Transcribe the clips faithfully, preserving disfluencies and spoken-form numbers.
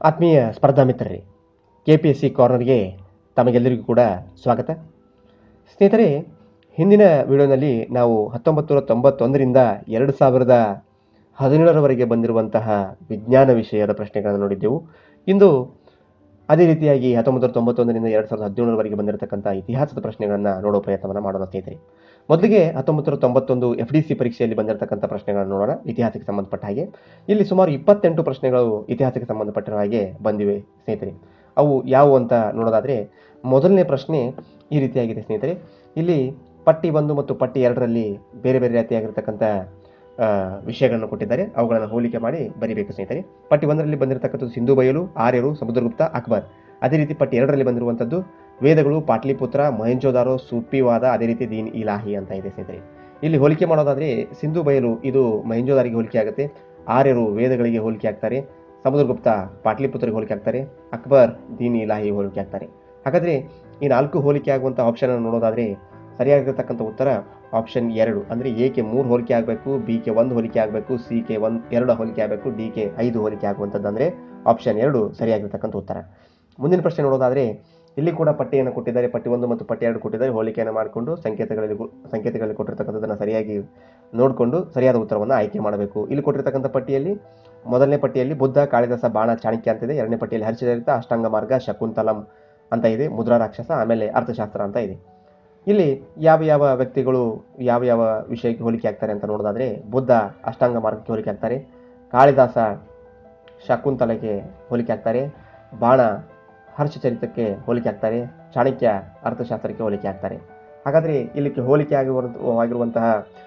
ಆತ್ಮೀಯ ಸ್ಪರ್ಧಾ ಮಿತ್ರರೇ, ಕೆ ಪಿ ಎಸ್ ಸಿ ಕಾರ್ನರ್ಗೆ ತಮಗೆಲ್ಲರಿಗೂ ಕೂಡ ಸ್ವಾಗತ. ಸ್ನೇಹಿತರೆ, ಹಿಂದಿನ ವಿಡಿಯೋನಲ್ಲಿ ನಾವು ಹತ್ತೊಂಬತ್ತು ನೂರ ತೊಂಬತ್ತೊಂದರಿಂದ ಎರಡು ಸಾವಿರದ ಹದಿನೇಳರವರೆಗೆ ಬಂದಿರುವಂತಹ ವಿಜ್ಞಾನ ವಿಷಯದ ಪ್ರಶ್ನೆಗಳನ್ನು ನೋಡಿದ್ದೆವು. ಇಂದು ಅದೇ ರೀತಿಯಾಗಿ ಹತ್ತೊಂಬತ್ತು ನೂರ ತೊಂಬತ್ತೊಂದರಿಂದ ಎರಡು ಸಾವಿರದ ಹದಿನೇಳರವರೆಗೆ ಬಂದಿರತಕ್ಕಂಥ ಇತಿಹಾಸದ ಪ್ರಶ್ನೆಗಳನ್ನು ನೋಡೋ ಪ್ರಯತ್ನವನ್ನು ಮಾಡೋಣ ಸ್ನೇಹಿತರೆ. ಮೊದಲಿಗೆ ಹತ್ತೊಂಬತ್ತು ನೂರ ತೊಂಬತ್ತೊಂದು ಎಫ್ ಡಿ ಸಿ ಪರೀಕ್ಷೆಯಲ್ಲಿ ಬಂದಿರತಕ್ಕಂಥ ಪ್ರಶ್ನೆಗಳನ್ನು ನೋಡೋಣ. ಇತಿಹಾಸಕ್ಕೆ ಸಂಬಂಧಪಟ್ಟ ಹಾಗೆ ಇಲ್ಲಿ ಸುಮಾರು ಇಪ್ಪತ್ತೆಂಟು ಪ್ರಶ್ನೆಗಳು ಇತಿಹಾಸಕ್ಕೆ ಸಂಬಂಧಪಟ್ಟಿರೋ ಹಾಗೆ ಬಂದಿವೆ ಸ್ನೇಹಿತರೆ. ಅವು ಯಾವುವು ಅಂತ ನೋಡೋದಾದರೆ, ಮೊದಲನೇ ಪ್ರಶ್ನೆ ಈ ರೀತಿಯಾಗಿದೆ ಸ್ನೇಹಿತರೆ. ಇಲ್ಲಿ ಪಟ್ಟಿ ಒಂದು ಮತ್ತು ಪಟ್ಟಿ ಎರಡರಲ್ಲಿ ಬೇರೆ ಬೇರೆ ರೀತಿಯಾಗಿರ್ತಕ್ಕಂಥ ವಿಷಯಗಳನ್ನು ಕೊಟ್ಟಿದ್ದಾರೆ. ಅವುಗಳನ್ನು ಹೋಲಿಕೆ ಮಾಡಿ ಬರೀಬೇಕು ಸ್ನೇಹಿತರೆ. ಪಟ್ಟಿ ಒಂದರಲ್ಲಿ ಬಂದಿರತಕ್ಕಂಥದ್ದು ಸಿಂಧು ಬಯಲು, ಆರ್ಯರು, ಸಮುದ್ರಗುಪ್ತ, ಅಕ್ಬರ್. ಅದೇ ರೀತಿ ಪಟ್ಟಿ ಎರಡರಲ್ಲಿ ಬಂದಿರುವಂಥದ್ದು ವೇದಗಳು, ಪಾಟ್ಲಿಪುತ್ರ, ಮೊಹೆಂಜೋದಾರೋ, ಸೂಫಿವಾದ, ಅದೇ ರೀತಿ ದೀನ್ ಇಲಾಹಿ ಅಂತ ಇದೆ ಸ್ನೇಹಿತರೆ. ಇಲ್ಲಿ ಹೋಲಿಕೆ ಮಾಡೋದಾದರೆ ಸಿಂಧು ಬಯಲು ಇದು ಮೊಹೆಂಜೋದಾರಿಗೆ ಹೋಲಿಕೆ ಆಗುತ್ತೆ, ಆರ್ಯರು ವೇದಗಳಿಗೆ ಹೋಲಿಕೆ ಆಗ್ತಾರೆ, ಸಮುದ್ರಗುಪ್ತ ಪಾಟ್ಲಿಪುತ್ರಿಗೆ ಹೋಲಿಕೆ ಆಗ್ತಾರೆ, ಅಕ್ಬರ್ ದೀನ್ ಇಲಾಹಿ ಹೋಲಿಕೆ ಆಗ್ತಾರೆ. ಹಾಗಾದರೆ ಈ ನಾಲ್ಕು ಹೋಲಿಕೆ ಆಗುವಂಥ ಆಪ್ಷನ್ ಅನ್ನು ನೋಡೋದಾದರೆ ಸರಿಯಾಗಿರ್ತಕ್ಕಂಥ ಉತ್ತರ ಆಪ್ಷನ್ ಎರಡು. ಅಂದರೆ ಎ ಕೆ ಮೂರು ಹೋಲಿಕೆ ಆಗಬೇಕು, ಬಿ ಕೆ ಒಂದು ಹೋಲಿಕೆ ಆಗಬೇಕು, ಸಿ ಕೆ ಒಂದು ಎರಡು ಹೋಲಿಕೆ ಆಗಬೇಕು, ಡಿ ಕೆ ಐದು ಹೋಲಿಕೆ ಆಗುವಂಥದ್ದು ಅಂದರೆ ಆಪ್ಷನ್ ಎರಡು ಸರಿಯಾಗಿರ್ತಕ್ಕಂಥ ಉತ್ತರ. ಮುಂದಿನ ಪ್ರಶ್ನೆ ನೋಡೋದಾದರೆ ಇಲ್ಲಿ ಕೂಡ ಪಟ್ಟಿಯನ್ನು ಕೊಟ್ಟಿದ್ದಾರೆ. ಪಟ್ಟಿ ಒಂದು ಮತ್ತು ಪಟ್ಟಿ ಎರಡು ಕೊಟ್ಟಿದ್ದಾರೆ. ಹೋಲಿಕೆಯನ್ನು ಮಾಡಿಕೊಂಡು ಸಂಕೇತಗಳಲ್ಲಿ ಸಂಕೇತಗಳಲ್ಲಿ ಕೊಟ್ಟಿರ್ತಕ್ಕಂಥದ್ದನ್ನು ಸರಿಯಾಗಿ ನೋಡಿಕೊಂಡು ಸರಿಯಾದ ಉತ್ತರವನ್ನು ಆಯ್ಕೆ ಮಾಡಬೇಕು. ಇಲ್ಲಿ ಕೊಟ್ಟಿರ್ತಕ್ಕಂಥ ಪಟ್ಟಿಯಲ್ಲಿ ಮೊದಲನೇ ಪಟ್ಟಿಯಲ್ಲಿ ಬುದ್ಧ, ಕಾಳಿದಾಸ, ಬಾಣ, ಚಾಣಕ್ಯ ಅಂತಿದೆ. ಎರಡನೇ ಪಟ್ಟಿಯಲ್ಲಿ ಹರ್ಷಚರಿತ, ಅಷ್ಟಾಂಗ ಮಾರ್ಗ, ಶಕುಂತಲಂ ಅಂತ ಇದೆ, ಮುದ್ರಾ ರಾಕ್ಷಸ, ಆಮೇಲೆ ಅರ್ಥಶಾಸ್ತ್ರ ಅಂತ ಇದೆ. ಇಲ್ಲಿ ಯಾವ ಯಾವ ವ್ಯಕ್ತಿಗಳು ಯಾವ ಯಾವ ವಿಷಯಕ್ಕೆ ಹೋಲಿಕೆ ಆಗ್ತಾರೆ ಅಂತ ನೋಡೋದಾದರೆ ಬುದ್ಧ ಅಷ್ಟಾಂಗ ಮಾರ್ಗಕ್ಕೆ ಹೋಲಿಕೆ ಆಗ್ತಾರೆ, ಕಾಳಿದಾಸ ಶಕುಂತಲಕ್ಕೆ ಹೋಲಿಕೆ ಆಗ್ತಾರೆ, ಬಾಣ ಹರ್ಷಚರಿತಕ್ಕೆ ಹೋಲಿಕೆ ಆಗ್ತಾರೆ, ಚಾಣಕ್ಯ ಅರ್ಥಶಾಸ್ತ್ರಕ್ಕೆ ಹೋಲಿಕೆ ಆಗ್ತಾರೆ. ಹಾಗಾದರೆ ಇಲ್ಲಿಗೆ ಹೋಲಿಕೆ ಆಗಿರುವಂತಹ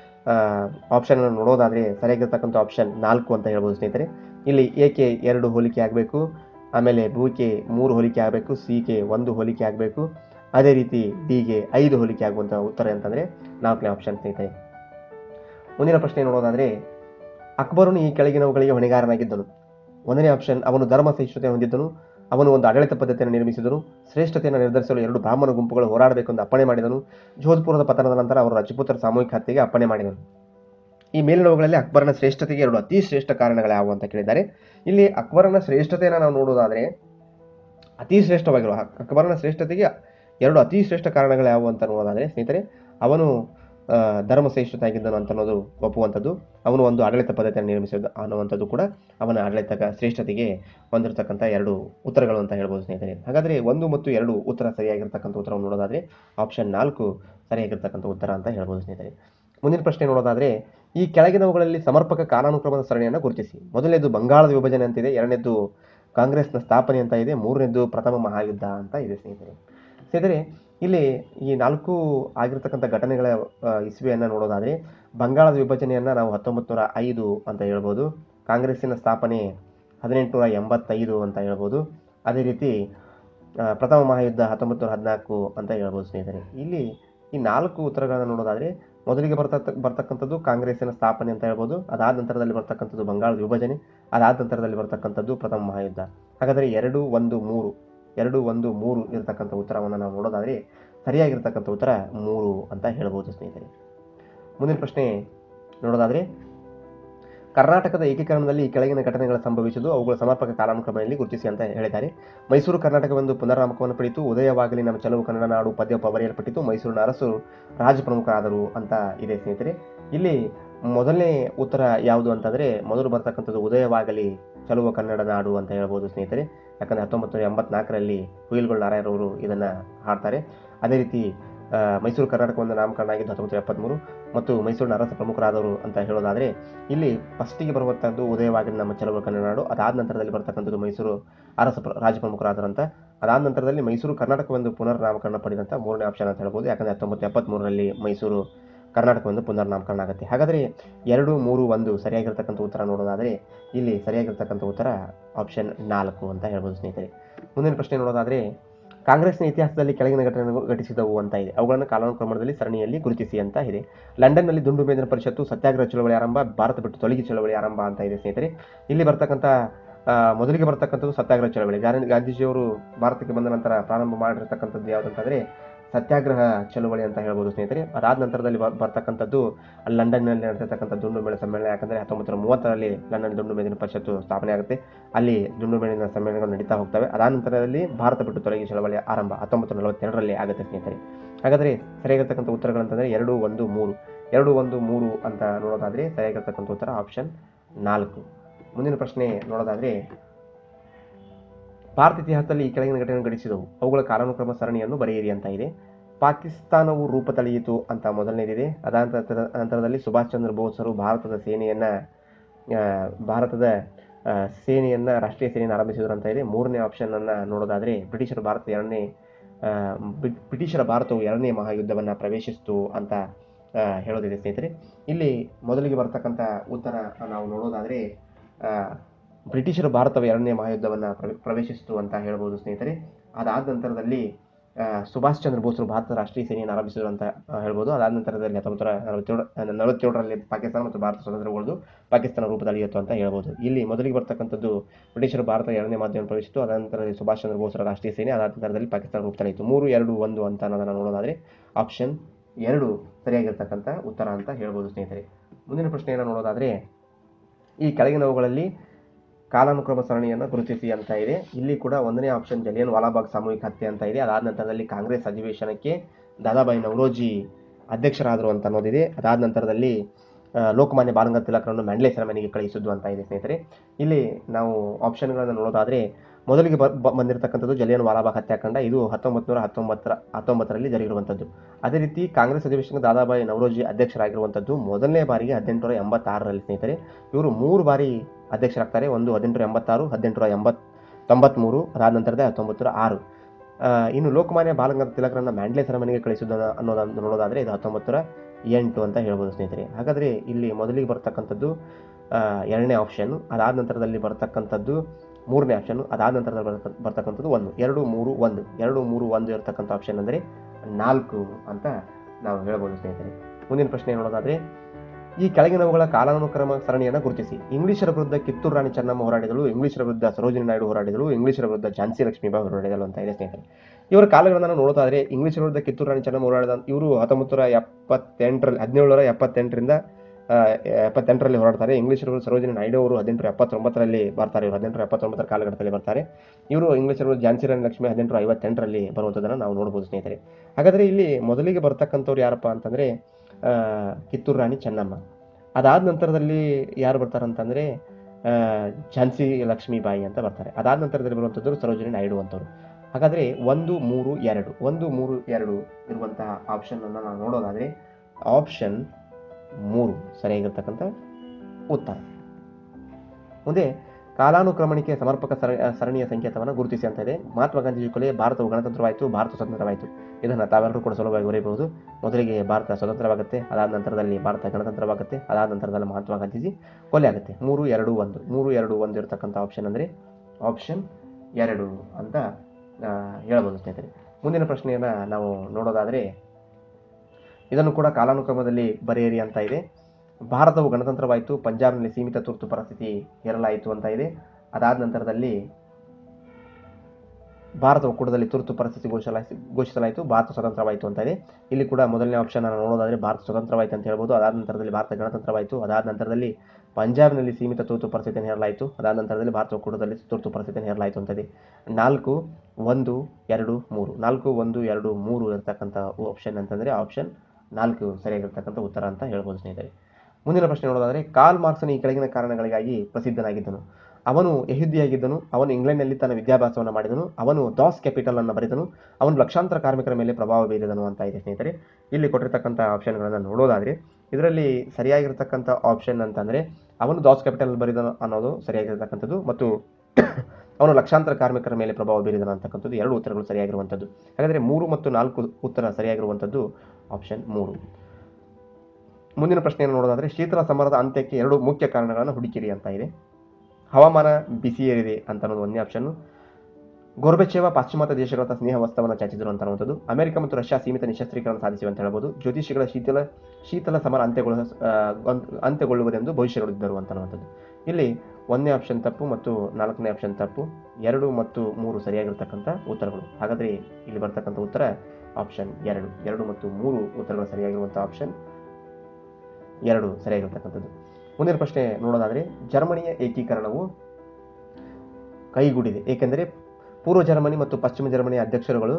ಆಪ್ಷನ್ ಅನ್ನು ನೋಡೋದಾದರೆ ಸರಿಯಾಗಿರ್ತಕ್ಕಂಥ ಆಪ್ಷನ್ ನಾಲ್ಕು ಅಂತ ಹೇಳ್ಬೋದು ಸ್ನೇಹಿತರೆ. ಇಲ್ಲಿ ಎ ಕೆ ಎರಡು ಹೋಲಿಕೆ ಆಗಬೇಕು, ಆಮೇಲೆ ಬಿ ಕೆ ಮೂರು ಹೋಲಿಕೆ ಆಗಬೇಕು, ಸಿ ಕೆ ಒಂದು ಹೋಲಿಕೆ ಆಗಬೇಕು, ಅದೇ ರೀತಿ ಡಿಗೆ ಐದು ಹೋಲಿಕೆ ಆಗುವಂಥ ಉತ್ತರ ಅಂತಂದರೆ ನಾಲ್ಕನೇ ಆಪ್ಷನ್ ಸ್ನೇಹಿತರೆ. ಮುಂದಿನ ಪ್ರಶ್ನೆ ನೋಡೋದಾದರೆ ಅಕ್ಬರನು ಈ ಕೆಳಗಿನವುಗಳಿಗೆ ಹೊಣೆಗಾರನಾಗಿದ್ದನು. ಒಂದನೇ ಆಪ್ಷನ್, ಅವನು ಧರ್ಮ ಸಹಿಷ್ಣುತೆ ಹೊಂದಿದ್ದನು, ಅವನು ಒಂದು ಆಡಳಿತ ಪದ್ಧತಿಯನ್ನು ನಿರ್ಮಿಸಿದನು, ಶ್ರೇಷ್ಠತೆಯನ್ನು ನಿರ್ಧರಿಸಲು ಎರಡು ಬ್ರಾಹ್ಮಣ ಗುಂಪುಗಳು ಹೋರಾಡಬೇಕೆಂದು ಅಪ್ಪಣೆ ಮಾಡಿದನು, ಜೋಧ್ಪುರದ ಪತನದ ನಂತರ ಅವರು ರಜಪೂತರ ಸಾಮೂಹಿಕ ಹತ್ಯೆಗೆ ಅಪ್ಪಣೆ ಮಾಡಿದನು. ಈ ಮೇಲಿನವುಗಳಲ್ಲಿ ಅಕ್ಬರನ ಶ್ರೇಷ್ಠತೆಗೆ ಎರಡು ಅತಿ ಶ್ರೇಷ್ಠ ಕಾರಣಗಳು ಯಾವುವು ಅಂತ ಕೇಳಿದ್ದಾರೆ. ಇಲ್ಲಿ ಅಕ್ಬರನ ಶ್ರೇಷ್ಠತೆಯನ್ನು ನಾವು ನೋಡೋದಾದರೆ ಅತಿ ಶ್ರೇಷ್ಠವಾಗಿರುವ ಅಕ್ಬರನ ಶ್ರೇಷ್ಠತೆಗೆ ಎರಡು ಅತಿ ಶ್ರೇಷ್ಠ ಕಾರಣಗಳು ಯಾವುವು ಅಂತ ನೋಡೋದಾದರೆ ಸ್ನೇಹಿತರೆ, ಅವನು ಧರ್ಮ ಸಹಿಷ್ಣುತೆ ಆಗಿದ್ದನು ಅಂತ ಅನ್ನೋದು ಒಪ್ಪುವಂಥದ್ದು, ಅವನು ಒಂದು ಆಡಳಿತ ಪದ್ಧತಿಯನ್ನು ನಿರ್ಮಿಸಿದ ಅನ್ನುವಂಥದ್ದು ಕೂಡ ಅವನ ಆಡಳಿತ ಶ್ರೇಷ್ಠತೆಗೆ ಹೊಂದಿರತಕ್ಕಂಥ ಎರಡು ಉತ್ತರಗಳು ಅಂತ ಹೇಳ್ಬೋದು ಸ್ನೇಹಿತರೆ. ಹಾಗಾದರೆ ಒಂದು ಮತ್ತು ಎರಡು ಉತ್ತರ ಸರಿಯಾಗಿರ್ತಕ್ಕಂಥ ಉತ್ತರವನ್ನು ನೋಡೋದಾದರೆ ಆಪ್ಷನ್ ನಾಲ್ಕು ಸರಿಯಾಗಿರ್ತಕ್ಕಂಥ ಉತ್ತರ ಅಂತ ಹೇಳ್ಬೋದು ಸ್ನೇಹಿತರೆ. ಮುಂದಿನ ಪ್ರಶ್ನೆ ನೋಡೋದಾದರೆ ಈ ಕೆಳಗಿನವುಗಳಲ್ಲಿ ಸಮರ್ಪಕ ಕಾಲಾನುಕ್ರಮದ ಸರಣಿಯನ್ನು ಗುರುತಿಸಿ. ಮೊದಲನೇದು ಬಂಗಾಳದ ವಿಭಜನೆ ಅಂತಿದೆ, ಎರಡನೇದು ಕಾಂಗ್ರೆಸ್ನ ಸ್ಥಾಪನೆ ಅಂತ ಇದೆ, ಮೂರನೇದು ಪ್ರಥಮ ಮಹಾಯುದ್ಧ ಅಂತ ಇದೆ ಸ್ನೇಹಿತರೆ. ಸ್ನೇಹಿತರೆ, ಇಲ್ಲಿ ಈ ನಾಲ್ಕು ಆಗಿರ್ತಕ್ಕಂಥ ಘಟನೆಗಳ ಇಸ್ವಿಯನ್ನು ನೋಡೋದಾದರೆ ಬಂಗಾಳದ ವಿಭಜನೆಯನ್ನು ನಾವು ಹತ್ತೊಂಬತ್ತು ನೂರ ಐದು ಅಂತ ಹೇಳ್ಬೋದು, ಕಾಂಗ್ರೆಸ್ಸಿನ ಸ್ಥಾಪನೆ ಹದಿನೆಂಟು ನೂರ ಎಂಬತ್ತೈದು ಅಂತ ಹೇಳ್ಬೋದು, ಅದೇ ರೀತಿ ಪ್ರಥಮ ಮಹಾಯುದ್ಧ ಹತ್ತೊಂಬತ್ತು ನೂರ ಹದಿನಾಲ್ಕು ಅಂತ ಹೇಳ್ಬೋದು ಸ್ನೇಹಿತರೆ. ಇಲ್ಲಿ ಈ ನಾಲ್ಕು ಉತ್ತರಗಳನ್ನು ನೋಡೋದಾದರೆ ಮೊದಲಿಗೆ ಬರ್ತಕ್ಕ ಬರ್ತಕ್ಕಂಥದ್ದು ಕಾಂಗ್ರೆಸ್ಸಿನ ಸ್ಥಾಪನೆ ಅಂತ ಹೇಳ್ಬೋದು, ಅದಾದ ನಂತರದಲ್ಲಿ ಬರ್ತಕ್ಕಂಥದ್ದು ಬಂಗಾಳದ ವಿಭಜನೆ, ಅದಾದ ನಂತರದಲ್ಲಿ ಬರ್ತಕ್ಕಂಥದ್ದು ಪ್ರಥಮ ಮಹಾಯುದ್ಧ. ಹಾಗಾದರೆ ಎರಡು ಒಂದು ಮೂರು ಎರಡು ಒಂದು ಮೂರು ಇರತಕ್ಕಂಥ ಉತ್ತರವನ್ನು ನಾವು ನೋಡೋದಾದರೆ ಸರಿಯಾಗಿರ್ತಕ್ಕಂಥ ಉತ್ತರ ಮೂರು ಅಂತ ಹೇಳ್ಬೋದು ಸ್ನೇಹಿತರೆ. ಮುಂದಿನ ಪ್ರಶ್ನೆ ನೋಡೋದಾದರೆ ಕರ್ನಾಟಕದ ಏಕೀಕರಣದಲ್ಲಿ ಈ ಕೆಳಗಿನ ಘಟನೆಗಳು ಸಂಭವಿಸಿದ್ದು ಅವುಗಳ ಸಮರ್ಪಕ ಕಾಲಾನುಕ್ರಮದಲ್ಲಿ ಗುರುತಿಸಿ ಅಂತ ಹೇಳಿದ್ದಾರೆ. ಮೈಸೂರು ಕರ್ನಾಟಕವೆಂದು ಪುನರ್ನಾಮಕವನ್ನು ಪಡೆಯಿತು, ಉದಯವಾಗಲಿ ನಮ್ಮ ಚೆಲುವು ಕನ್ನಡ ನಾಡು ಪದ್ಯ ಬರೆಯಲ್ಪಟ್ಟಿತು, ಮೈಸೂರಿನ ಅರಸರು ರಾಜ ಪ್ರಮುಖರಾದರು ಅಂತ ಇದೆ ಸ್ನೇಹಿತರೆ. ಇಲ್ಲಿ ಮೊದಲನೇ ಉತ್ತರ ಯಾವುದು ಅಂತಂದರೆ ಮೊದಲು ಬರ್ತಕ್ಕಂಥದ್ದು ಉದಯವಾಗಲಿ ಚೆಲುವ ಕನ್ನಡ ನಾಡು ಅಂತ ಹೇಳ್ಬೋದು ಸ್ನೇಹಿತರೆ. ಯಾಕಂದರೆ ಹತ್ತೊಂಬತ್ತು ನೂರ ಎಂಬತ್ನಾಲ್ಕರಲ್ಲಿ ಹುಯಿಲ್ಗೊಳ ನಾರಾಯಣರವರು ಇದನ್ನು ಹಾಡ್ತಾರೆ. ಅದೇ ರೀತಿ ಮೈಸೂರು ಕರ್ನಾಟಕವನ್ನು ನಾಮಕರಣ ಆಗಿದ್ದು ಹತ್ತೊಂಬತ್ತು ನೂರ ಎಪ್ಪತ್ತ್ಮೂರು ಮತ್ತು ಮೈಸೂರಿನ ಅರಸ ಪ್ರಮುಖರಾದವರು ಅಂತ ಹೇಳೋದಾದರೆ ಇಲ್ಲಿ ಫಸ್ಟಿಗೆ ಬರುವಂಥದ್ದು ಉದಯವಾಗಲಿ ನಮ್ಮ ಚೆಲುವ ಕನ್ನಡ ನಾಡು, ಅದಾದ ನಂತರದಲ್ಲಿ ಬರ್ತಕ್ಕಂಥದ್ದು ಮೈಸೂರು ಅರಸ ರಾಜ ಪ್ರಮುಖರಾದರು ಅಂತ, ಅದಾದ ನಂತರದಲ್ಲಿ ಮೈಸೂರು ಕರ್ನಾಟಕವೆಂದು ಪುನರ್ ನಾಮಕರಣ ಪಡೆದಂಥ ಮೂರನೇ ಆಪ್ಷನ್ ಅಂತ ಹೇಳ್ಬೋದು. ಯಾಕಂದರೆ ಹತ್ತೊಂಬತ್ತು ಎಪ್ಪತ್ತ್ಮೂರರಲ್ಲಿ ಮೈಸೂರು ಕರ್ನಾಟಕವೆಂದು ಪುನರ್ ನಾಮಕರಣ ಆಗುತ್ತೆ. ಹಾಗಾದರೆ ಎರಡು ಮೂರು ಒಂದು ಸರಿಯಾಗಿರ್ತಕ್ಕಂಥ ಉತ್ತರ ನೋಡೋದಾದರೆ ಇಲ್ಲಿ ಸರಿಯಾಗಿರ್ತಕ್ಕಂಥ ಉತ್ತರ ಆಪ್ಷನ್ ನಾಲ್ಕು ಅಂತ ಹೇಳ್ಬೋದು ಸ್ನೇಹಿತರೆ. ಮುಂದಿನ ಪ್ರಶ್ನೆ ನೋಡೋದಾದರೆ ಕಾಂಗ್ರೆಸ್ನ ಇತಿಹಾಸದಲ್ಲಿ ಕೆಳಗಿನ ಘಟನೆಗಳು ಘಟಿಸಿದವು ಅಂತ ಇದೆ, ಅವುಗಳನ್ನು ಕಾಲಾನುಕ್ರಮದಲ್ಲಿ ಸರಣಿಯಲ್ಲಿ ಗುರುತಿಸಿ ಅಂತ ಇದೆ. ಲಂಡನ್ನಲ್ಲಿ ದುಂಡು ಮೇಜಿನ ಪರಿಷತ್ತು, ಸತ್ಯಾಗ್ರಹ ಚಳವಳಿ ಆರಂಭ, ಭಾರತ ಬಿಟ್ಟು ತೊಲಗಿ ಚಳವಳಿ ಆರಂಭ ಅಂತ ಇದೆ ಸ್ನೇಹಿತರೆ. ಇಲ್ಲಿ ಬರ್ತಕ್ಕಂಥ ಮೊದಲಿಗೆ ಬರ್ತಕ್ಕಂಥದ್ದು ಸತ್ಯಾಗ್ರಹ ಚಳವಳಿ. ಗಾಂಧೀಜಿಯವರು ಭಾರತಕ್ಕೆ ಬಂದ ನಂತರ ಪ್ರಾರಂಭ ಮಾಡಿರ್ತಕ್ಕಂಥದ್ದು ಯಾವುದಂತಂದರೆ ಸತ್ಯಾಗ್ರಹ ಚಳುವಳಿ ಅಂತ ಹೇಳ್ಬೋದು ಸ್ನೇಹಿತರೆ. ಅದಾದ ನಂತರದಲ್ಲಿ ಬರ್ತಕ್ಕಂಥದ್ದು ಲಂಡನ್ನಲ್ಲಿ ನಡೆದಿರ್ತಕ್ಕಂಥ ದುಂಡು ಮೇಳ ಸಮ್ಮೇಳನ. ಯಾಕಂದರೆ ಹತ್ತೊಂಬತ್ತು ನೂರ ಮೂವತ್ತರಲ್ಲಿ ಲಂಡನ್ ದುಂಡು ಮೇಲಿನ ಪರಿಷತ್ತು ಸ್ಥಾಪನೆ ಆಗುತ್ತೆ. ಅಲ್ಲಿ ದುಂಡು ಮೇಲಿನ ಸಮ್ಮೇಳನಗಳು ನಡೀತಾ ಹೋಗ್ತವೆ. ಅದಾದ ನಂತರದಲ್ಲಿ ಭಾರತ ಬಿಟ್ಟು ತೊಲಗಿ ಚಳವಳಿ ಆರಂಭ ಹತ್ತೊಂಬತ್ತು ನಲವತ್ತೆರಡರಲ್ಲಿ ಆಗುತ್ತೆ ಸ್ನೇಹಿತರೆ. ಹಾಗಾದರೆ ಸರಿಯಾಗಿರ್ತಕ್ಕಂಥ ಉತ್ತರಗಳಂತಂದರೆ ಎರಡು ಒಂದು ಮೂರು ಎರಡು ಒಂದು ಮೂರು ಅಂತ ನೋಡೋದಾದರೆ ಸರಿಯಾಗಿರ್ತಕ್ಕಂಥ ಉತ್ತರ ಆಪ್ಷನ್ ನಾಲ್ಕು. ಮುಂದಿನ ಪ್ರಶ್ನೆ ನೋಡೋದಾದರೆ, ಭಾರತ ಇತಿಹಾಸದಲ್ಲಿ ಈ ಕೆಳಗಿನ ಘಟನೆಗಳನ್ನು ಘಟಿಸಿದವು, ಅವುಗಳ ಕಾಲಾನುಕ್ರಮ ಸರಣಿಯನ್ನು ಬರೆಯಿರಿ ಅಂತ ಇದೆ. ಪಾಕಿಸ್ತಾನವು ರೂಪ ತಳೆಯಿತು ಅಂತ ಮೊದಲನೇದಿದೆ. ಅದಾದ ನಂತರದಲ್ಲಿ ಸುಭಾಷ್ ಚಂದ್ರ ಬೋಸರು ಭಾರತದ ಸೇನೆಯನ್ನು ಭಾರತದ ಸೇನೆಯನ್ನು ರಾಷ್ಟ್ರೀಯ ಸೇನೆಯನ್ನು ಆರಂಭಿಸಿದ್ರು ಅಂತ ಇದೆ. ಮೂರನೇ ಆಪ್ಷನನ್ನು ನೋಡೋದಾದರೆ ಬ್ರಿಟಿಷರು ಭಾರತ ಎರಡನೇ ಬ್ರಿಟಿಷರ ಭಾರತವು ಎರಡನೇ ಮಹಾಯುದ್ಧವನ್ನು ಪ್ರವೇಶಿಸಿತು ಅಂತ ಹೇಳೋದಿದೆ ಸ್ನೇಹಿತರೆ. ಇಲ್ಲಿ ಮೊದಲಿಗೆ ಬರ್ತಕ್ಕಂಥ ಉತ್ತರ ನಾವು ನೋಡೋದಾದರೆ ಬ್ರಿಟಿಷರು ಭಾರತವು ಎರಡನೇ ಮಹಾಯುದ್ಧವನ್ನು ಪ್ರವೇಶಿಸಿತು ಅಂತ ಹೇಳ್ಬೋದು ಸ್ನೇಹಿತರೆ. ಅದಾದ ನಂತರದಲ್ಲಿ ಸುಭಾಷ್ ಚಂದ್ರ ಬೋಸರು ಭಾರತ ರಾಷ್ಟ್ರೀಯ ಸೇನೆಯನ್ನು ಆರಂಭಿಸಿದರು ಅಂತ ಹೇಳ್ಬೋದು. ಅದಾದ ನಂತರದಲ್ಲಿ ಹತ್ತೊಂಬತ್ತು ನೂರ ನಲವತ್ತೇಳು ನಲವತ್ತೇಳರಲ್ಲಿ ಪಾಕಿಸ್ತಾನ ಮತ್ತು ಭಾರತ ಸ್ವತಂತ್ರಗೊಳ್ದು ಪಾಕಿಸ್ತಾನ ರೂಪ ತಳೆಯಿತು ಅಂತ ಹೇಳ್ಬೋದು. ಇಲ್ಲಿ ಮೊದಲಿಗೆ ಬರ್ತಕ್ಕಂಥದ್ದು ಬ್ರಿಟಿಷರು ಭಾರತ ಎರಡನೇ ಮಹಾಯುದ್ಧವನ್ನು ಪ್ರವೇಶಿಸಿತು. ಅದಾದ ನಂತರದಲ್ಲಿ ಸುಭಾಷ್ ಚಂದ್ರ ಬೋಸರ ರಾಷ್ಟ್ರೀಯ ಸೇನೆ, ಅದಾದ ನಂತರದಲ್ಲಿ ಪಾಕಿಸ್ತಾನ ರೂಪ ತಳೆಯಿತು. ಮೂರು ಎರಡು ಒಂದು ಅಂತ ಅನ್ನೋದನ್ನು ನೋಡೋದಾದರೆ ಆಪ್ಷನ್ ಎರಡು ಸರಿಯಾಗಿರ್ತಕ್ಕಂಥ ಉತ್ತರ ಅಂತ ಹೇಳ್ಬೋದು ಸ್ನೇಹಿತರೆ. ಮುಂದಿನ ಪ್ರಶ್ನೆಯನ್ನು ನೋಡೋದಾದರೆ, ಈ ಕೆಳಗಿನವುಗಳಲ್ಲಿ ಕಾಲಾನುಕ್ರಮ ಸರಣಿಯನ್ನು ಗುರುತಿಸಿ ಅಂತ ಇದೆ. ಇಲ್ಲಿ ಕೂಡ ಒಂದನೇ ಆಪ್ಷನ್ ಜಲಿಯನ್ ವಾಲಾಬಾಗ್ ಸಾಮೂಹಿಕ ಹತ್ಯೆ ಅಂತ ಇದೆ. ಅದಾದ ನಂತರದಲ್ಲಿ ಕಾಂಗ್ರೆಸ್ ಅಧಿವೇಶನಕ್ಕೆ ದಾದಾಬಾಯಿ ನವರೋಜಿ ಅಧ್ಯಕ್ಷರಾದರು ಅಂತ ಅನ್ನೋದಿದೆ. ಅದಾದ ನಂತರದಲ್ಲಿ ಲೋಕಮಾನ್ಯ ಬಾಲಗಂಗಾಧರ ತಿಲಕರನ್ನು ಮ್ಯಾಂಡ್ಲೆ ಸೆರೆಮನೆಗೆ ಕಳುಹಿಸಿದ್ದು ಅಂತ ಇದೆ ಸ್ನೇಹಿತರೆ. ಇಲ್ಲಿ ನಾವು ಆಪ್ಷನ್ಗಳನ್ನು ನೋಡೋದಾದರೆ ಮೊದಲಿಗೆ ಬ ಬಂದಿರತಕ್ಕಂಥದ್ದು ಜಲಿಯನ್ ವಾಲಾಬಾಗ್ ಹತ್ಯಾಕಾಂಡ. ಇದು ಹತ್ತೊಂಬತ್ತು ನೂರ ಹತ್ತೊಂಬತ್ತರ ಹತ್ತೊಂಬತ್ತರಲ್ಲಿ ಜರುಗಿರುವಂಥದ್ದು. ಅದೇ ರೀತಿ ಕಾಂಗ್ರೆಸ್ ಅಧಿವೇಶನಕ್ಕೆ ದಾದಾಬಾಯಿ ನವರೋಜಿ ಅಧ್ಯಕ್ಷರಾಗಿರುವಂಥದ್ದು ಮೊದಲನೇ ಬಾರಿಗೆ ಹದಿನೆಂಟುನೂರ ಎಂಬತ್ತಾರರಲ್ಲಿ ಸ್ನೇಹಿತರೆ. ಇವರು ಮೂರು ಬಾರಿ ಅಧ್ಯಕ್ಷರಾಗ್ತಾರೆ. ಒಂದು ಹದಿನೆಂಟುನೂರ ಎಂಬತ್ತಾರು, ಹದಿನೆಂಟುನೂರ ಎಂಬತ್ ತೊಂಬತ್ಮೂರು, ಅದಾದ ನಂತರದ ಹತ್ತೊಂಬತ್ತು ನೂರ ಆರು. ಇನ್ನು ಲೋಕಮಾನ್ಯ ಬಾಲಗಂಗಾಧರ ತಿಲಕರನ್ನು ಮ್ಯಾಂಡ್ಲೆ ಸೆರೆಮನೆಗೆ ಕಳಿಸುವುದನ್ನು ಅನ್ನೋದನ್ನು ನೋಡೋದಾದರೆ ಇದು ಹತ್ತೊಂಬತ್ತು ನೂರ ಎಂಟು ಅಂತ ಹೇಳ್ಬೋದು ಸ್ನೇಹಿತರೆ. ಹಾಗಾದರೆ ಇಲ್ಲಿ ಮೊದಲಿಗೆ ಬರ್ತಕ್ಕಂಥದ್ದು ಎರಡನೇ ಆಪ್ಷನ್ನು, ಅದಾದ ನಂತರದಲ್ಲಿ ಬರ್ತಕ್ಕಂಥದ್ದು ಮೂರನೇ ಆಪ್ಷನ್ನು, ಅದಾದ ನಂತರದಲ್ಲಿ ಬರ್ತ ಬರ್ತಕ್ಕಂಥದ್ದು ಒಂದು ಎರಡು ಮೂರು ಒಂದು ಎರಡು ಮೂರು ಒಂದು ಇರತಕ್ಕಂಥ ಆಪ್ಷನ್ ಅಂದರೆ ನಾಲ್ಕು ಅಂತ ನಾವು ಹೇಳ್ಬೋದು ಸ್ನೇಹಿತರೆ. ಮುಂದಿನ ಪ್ರಶ್ನೆ ನೋಡೋದಾದರೆ, ಈ ಕೆಳಗಿನವುಗಳ ಕಾಲಾನುಕ್ರಮ ಸರಣಿಯನ್ನು ಗುರುತಿಸಿ. ಇಂಗ್ಲಿಷರ ವಿರುದ್ಧ ಕಿತ್ತೂರು ರಾಣಿ ಚೆನ್ನಮ್ಮ ಹೋರಾಡಿದಳು, ಇಂಗ್ಲಿಷರ ವಿರುದ್ಧ ಸರೋಜಿನಿ ನಾಯ್ಡು ಹೋರಾಡಿದಳು, ಇಂಗ್ಲಿಷರ ವಿರುದ್ಧ ಝಾನ್ಸಿ ಲಕ್ಷ್ಮೀಬಾಯಿ ಹೋರಾಡಿದಳು ಅಂತ ಇದೆ ಸ್ನೇಹಿತರೆ. ಇವರ ಕಾಲಗಳನ್ನು ನೋಡೋದಾದರೆ ನೋಡೋದಾದರೆ ವಿರುದ್ಧ ಕಿತ್ತೂರು ರಾಣಿ ಚೆನ್ನಮ್ಮ ಹೋರಾಡಿದ ಇವರು ಹತ್ತೊಂಬತ್ತು ನೂರ ಎಪ್ಪತ್ತೆಂಟರಲ್ಲಿ ಹದಿನೇಳರ ಎಪ್ಪತ್ತೆಂಟರಿಂದ ಎಪ್ಪತ್ತೆಂಟರಲ್ಲಿ ಹೊರಡ್ತಾರೆ. ಇಂಗ್ಲಿಷರು ಸರೋಜಿನಿ ನಾಯ್ಡು ಅವರು ಹದಿನೆಂಟು ಎಪ್ಪತ್ತೊಂಬತ್ತರಲ್ಲಿ ಬರ್ತಾರೆ. ಇವರು ಹದಿನೆಂಟು ಎಪ್ಪತ್ತೊಂಬತ್ತರ ಕಾಲಘಟ್ಟದಲ್ಲಿ ಬರ್ತಾರೆ. ಇವರು ಇಂಗ್ಲಿಷರು ಝಾನ್ಸಿ ರಾಣಿ ಲಕ್ಷ್ಮಿ ಹದಿನೆಂಟು ಐವತ್ತೆಂಟರಲ್ಲಿ ಬರುವಂಥದ್ದನ್ನು ನಾವು ನೋಡ್ಬೋದು ಸ್ನೇಹಿತರೆ. ಹಾಗಾದರೆ ಇಲ್ಲಿ ಮೊದಲಿಗೆ ಬರ್ತಕ್ಕಂಥವ್ರು ಯಾರಪ್ಪ ಅಂತಂದರೆ ಕಿತ್ತೂರು ರಾಣಿ ಚೆನ್ನಮ್ಮ. ಅದಾದ ನಂತರದಲ್ಲಿ ಯಾರು ಬರ್ತಾರಂತಂದರೆ ಝಾನ್ಸಿ ಲಕ್ಷ್ಮೀಬಾಯಿ ಅಂತ ಬರ್ತಾರೆ. ಅದಾದ ನಂತರದಲ್ಲಿ ಬರುವಂಥದ್ದು ಸರೋಜಿನಿ ನಾಯ್ಡು ಅಂತವರು. ಹಾಗಾದರೆ ಒಂದು ಮೂರು ಎರಡು ಒಂದು ಮೂರು ಎರಡು ಇರುವಂತಹ ಆಪ್ಷನನ್ನು ನಾವು ನೋಡೋದಾದರೆ ಆಪ್ಷನ್ ಮೂರು ಸರಿಯಾಗಿರ್ತಕ್ಕಂಥ ಉತ್ತರ. ಮುಂದೆ ಕಾಲಾನುಕ್ರಮಣಿಕೆ ಸಮರ್ಪಕ ಸರಣಿಯ ಸಂಕೇತವನ್ನು ಗುರುತಿಸಿ ಅಂತ ಇದೆ. ಮಹಾತ್ಮ ಗಾಂಧೀಜಿ ಕೊಲೆ, ಭಾರತವು ಗಣತಂತ್ರವಾಯಿತು, ಭಾರತ ಸ್ವತಂತ್ರವಾಯಿತು. ಇದನ್ನು ತಾವೆಲ್ಲರೂ ಕೂಡ ಸುಲಭವಾಗಿ ಬರೆಯಬಹುದು. ಮೊದಲಿಗೆ ಭಾರತ ಸ್ವತಂತ್ರವಾಗುತ್ತೆ, ಅದಾದ ನಂತರದಲ್ಲಿ ಭಾರತ ಗಣತಂತ್ರವಾಗುತ್ತೆ, ಅದಾದ ನಂತರದಲ್ಲಿ ಮಹಾತ್ಮ ಗಾಂಧೀಜಿ ಕೊಲೆ ಆಗುತ್ತೆ. ಮೂರು ಎರಡು ಒಂದು ಮೂರು ಎರಡು ಒಂದು ಇರತಕ್ಕಂಥ ಆಪ್ಷನ್ ಅಂದರೆ ಆಪ್ಷನ್ ಎರಡು ಅಂತ ಹೇಳ್ಬೋದು ಸ್ನೇಹಿತರೆ. ಮುಂದಿನ ಪ್ರಶ್ನೆಯನ್ನು ನಾವು ನೋಡೋದಾದರೆ ಇದನ್ನು ಕೂಡ ಕಾಲಾನುಕ್ರಮದಲ್ಲಿ ಬರೆಯಿರಿ ಅಂತ ಇದೆ. ಭಾರತವು ಗಣತಂತ್ರವಾಯಿತು, ಪಂಜಾಬ್ನಲ್ಲಿ ಸೀಮಿತ ತುರ್ತು ಪರಿಸ್ಥಿತಿ ಹೇರಲಾಯಿತು ಅಂತ ಇದೆ. ಅದಾದ ನಂತರದಲ್ಲಿ ಭಾರತ ಒಕ್ಕೂಟದಲ್ಲಿ ತುರ್ತು ಪರಿಸ್ಥಿತಿ ಘೋಷಿಸಲಾಯಿತು ಘೋಷಿಸಲಾಯಿತು ಭಾರತ ಸ್ವತಂತ್ರವಾಯಿತು ಅಂತ ಇದೆ. ಇಲ್ಲಿ ಕೂಡ ಮೊದಲನೇ ಆಪ್ಷನ್ ಅನ್ನು ನೋಡೋದಾದರೆ ಭಾರತ ಸ್ವತಂತ್ರವಾಯಿತು ಅಂತ ಹೇಳ್ಬೋದು. ಅದಾದ ನಂತರದಲ್ಲಿ ಭಾರತ ಗಣತಂತ್ರವಾಯಿತು, ಅದಾದ ನಂತರದಲ್ಲಿ ಪಂಜಾಬ್ನಲ್ಲಿ ಸೀಮಿತ ತುರ್ತು ಪರಿಸ್ಥಿತಿಯನ್ನು ಹೇರಲಾಯಿತು, ಅದಾದ ನಂತರದಲ್ಲಿ ಭಾರತ ಒಕ್ಕೂಟದಲ್ಲಿ ತುರ್ತು ಪರಿಸ್ಥಿತಿಯನ್ನು ಹೇರಲಾಯಿತು ಅಂತ ಇದೆ. ನಾಲ್ಕು ಒಂದು ಎರಡು ಮೂರು ನಾಲ್ಕು ಒಂದು ಎರಡು ಮೂರು ಇರತಕ್ಕಂಥ ಆಪ್ಷನ್ ಅಂತಂದರೆ ಆಪ್ಷನ್ ನಾಲ್ಕು ಸರಿಯಾಗಿರ್ತಕ್ಕಂಥ ಉತ್ತರ ಅಂತ ಹೇಳ್ಬೋದು ಸ್ನೇಹಿತರೆ. ಮುಂದಿನ ಪ್ರಶ್ನೆ ನೋಡೋದಾದರೆ, ಕಾರ್ಲ್ ಮಾರ್ಕ್ಸನು ಈ ಕೆಳಗಿನ ಕಾರಣಗಳಿಗಾಗಿ ಪ್ರಸಿದ್ಧನಾಗಿದ್ದನು. ಅವನು ಯಹೂದಿಯಾಗಿದ್ದನು, ಅವನು ಇಂಗ್ಲೆಂಡ್ನಲ್ಲಿ ತನ್ನ ವಿದ್ಯಾಭ್ಯಾಸವನ್ನು ಮಾಡಿದನು, ಅವನು ದಾಸ್ ಕ್ಯಾಪಿಟಲ್ ಅನ್ನು ಬರೆದನು, ಅವನು ಲಕ್ಷಾಂತರ ಕಾರ್ಮಿಕರ ಮೇಲೆ ಪ್ರಭಾವ ಬೀರಿದನು ಅಂತ ಇದೆ ಸ್ನೇಹಿತರೆ. ಇಲ್ಲಿ ಕೊಟ್ಟಿರ್ತಕ್ಕಂಥ ಆಪ್ಷನ್ಗಳನ್ನು ನೋಡೋದಾದರೆ ಇದರಲ್ಲಿ ಸರಿಯಾಗಿರ್ತಕ್ಕಂಥ ಆಪ್ಷನ್ ಅಂತಂದರೆ ಅವನು ದಾಸ್ ಕ್ಯಾಪಿಟಲ್ ಬರೆದನು ಅನ್ನೋದು ಸರಿಯಾಗಿರ್ತಕ್ಕಂಥದ್ದು, ಮತ್ತು ಅವನು ಲಕ್ಷಾಂತರ ಕಾರ್ಮಿಕರ ಮೇಲೆ ಪ್ರಭಾವ ಬೀರಿದನು ಅಂತಕ್ಕಂಥದ್ದು ಎರಡು ಉತ್ತರಗಳು ಸರಿಯಾಗಿರುವಂಥದ್ದು. ಹಾಗಾದರೆ ಮೂರು ಮತ್ತು ನಾಲ್ಕು ಉತ್ತರ ಸರಿಯಾಗಿರುವಂಥದ್ದು ಆಪ್ಷನ್ ಮೂರು. ಮುಂದಿನ ಪ್ರಶ್ನೆಯನ್ನು ನೋಡೋದಾದರೆ, ಶೀತಲ ಸಮರದ ಅಂತ್ಯಕ್ಕೆ ಎರಡು ಮುಖ್ಯ ಕಾರಣಗಳನ್ನು ಹುಡುಕಿರಿ ಅಂತ ಇದೆ. ಹವಾಮಾನ ಬಿಸಿಯೇರಿದೆ ಅಂತ ಅನ್ನೋದು ಒಂದೇ ಆಪ್ಷನ್ನು. ಗೋರ್ಬೆಚೇವ ಪಾಶ್ಚಿಮಾತ್ಯ ದೇಶಗಳ ಸ್ನೇಹ ವಸ್ತವನ್ನು ಚಾಚಿದರು ಅಂತ ಅನ್ನುವಂಥದ್ದು. ಅಮೆರಿಕ ಮತ್ತು ರಷ್ಯಾ ಸೀಮಿತ ನಿಶಸ್ತ್ರೀಕರಣ ಸಾಧಿಸಿವೆ ಅಂತ ಹೇಳ್ಬೋದು. ಜ್ಯೋತಿಷಿಗಳ ಶೀತಲ ಶೀತಲ ಸಮರ ಅಂತ್ಯಗೊಳ್ಳ ಅಂತ್ಯಗೊಳ್ಳುವುದೆಂದು ಭವಿಷ್ಯ ನುಡಿದ್ದರು ಅಂತ ಅನ್ನುವಂಥದ್ದು. ಇಲ್ಲಿ ಒಂದನೇ ಆಪ್ಷನ್ ತಪ್ಪು ಮತ್ತು ನಾಲ್ಕನೇ ಆಪ್ಷನ್ ತಪ್ಪು. ಎರಡು ಮತ್ತು ಮೂರು ಸರಿಯಾಗಿರ್ತಕ್ಕಂಥ ಉತ್ತರಗಳು. ಹಾಗಾದರೆ ಇಲ್ಲಿ ಬರ್ತಕ್ಕಂಥ ಉತ್ತರ ಆಪ್ಷನ್ ಎರಡು. ಎರಡು ಮತ್ತು ಮೂರು ಉತ್ತರಗಳು ಸರಿಯಾಗಿರುವಂತಹ ಆಪ್ಷನ್ ಎರಡು ಸರಿಯಾಗಿರ್ತಕ್ಕಂಥದ್ದು. ಮುಂದಿನ ಪ್ರಶ್ನೆ ನೋಡೋದಾದರೆ, ಜರ್ಮನಿಯ ಏಕೀಕರಣವು ಕೈಗೂಡಿದೆ ಏಕೆಂದರೆ ಪೂರ್ವ ಜರ್ಮನಿ ಮತ್ತು ಪಶ್ಚಿಮ ಜರ್ಮನಿಯ ಅಧ್ಯಕ್ಷರುಗಳು